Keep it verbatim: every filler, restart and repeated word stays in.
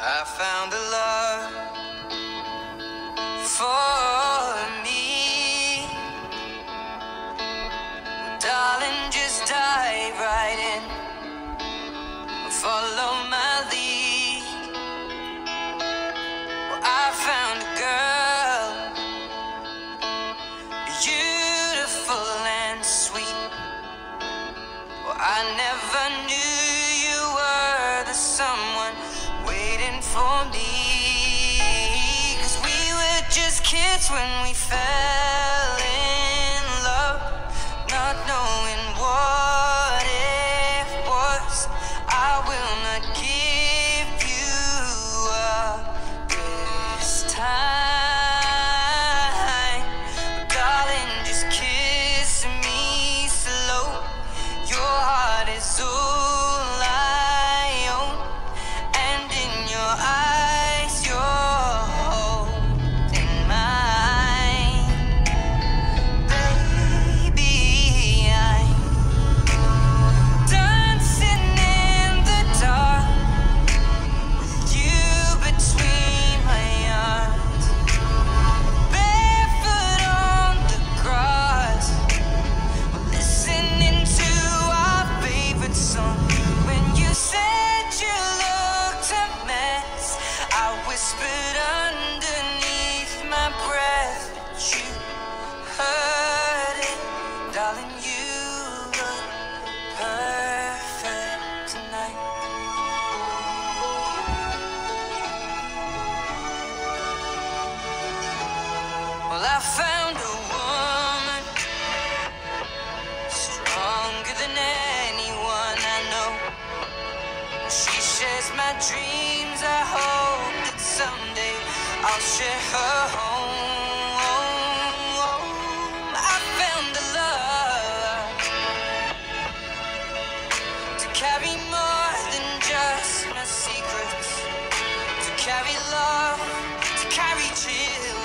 I found a love for me. Darling, just dive right in, follow my lead. Well, I found a girl, beautiful and sweet. Well, I never knew you were the someone waiting for me. 'Cause we were just kids when we fell in love, not knowing what it was. I will not give you up this time, darling, just kiss me slow. Your heart is all I own, and in your eyes you're holding mine. Baby, I'm dancing in the dark with you between my arms, barefoot on the grass, listening to our favorite song. When you said you looked a mess, I whispered underneath my breath, but you heard it. Darling, you look perfect tonight. Well, I found a woman stronger than anyone I know. She shares my dreams. I hope that someday I'll share her home. I found a love to carry more than just my secrets, to carry love, to carry children.